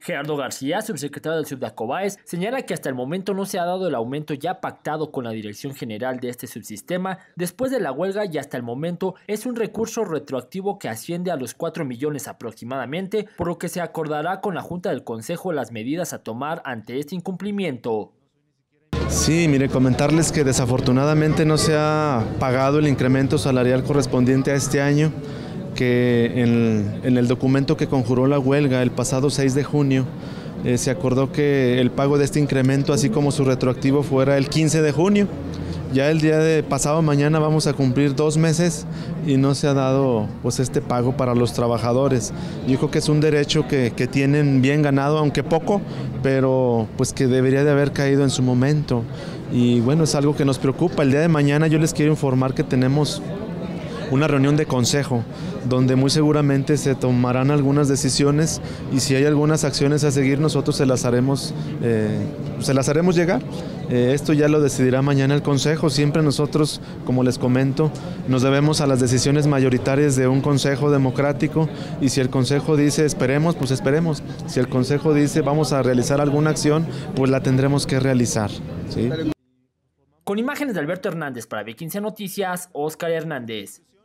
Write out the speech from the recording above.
Gerardo García, subsecretario del Subdacobaes, señala que hasta el momento no se ha dado el aumento ya pactado con la dirección general de este subsistema después de la huelga y hasta el momento es un recurso retroactivo que asciende a los 4 millones aproximadamente, por lo que se acordará con la Junta del Consejo las medidas a tomar ante este incumplimiento. Sí, mire, comentarles que desafortunadamente no se ha pagado el incremento salarial correspondiente a este año, que en el documento que conjuró la huelga el pasado 6 de junio se acordó que el pago de este incremento, así como su retroactivo, fuera el 15 de junio. Ya el día de pasado mañana vamos a cumplir 2 meses y no se ha dado pues este pago para los trabajadores. Yo creo que es un derecho que tienen bien ganado, aunque poco, pero pues que debería de haber caído en su momento. Y bueno, es algo que nos preocupa. El día de mañana yo les quiero informar que tenemos una reunión de consejo donde muy seguramente se tomarán algunas decisiones y si hay algunas acciones a seguir nosotros se las haremos llegar. Esto ya lo decidirá mañana el consejo. Siempre nosotros, como les comento, nos debemos a las decisiones mayoritarias de un consejo democrático y si el consejo dice esperemos, pues esperemos. Si el consejo dice vamos a realizar alguna acción, pues la tendremos que realizar, ¿sí? Con imágenes de Alberto Hernández para B15 Noticias, Óscar Hernández.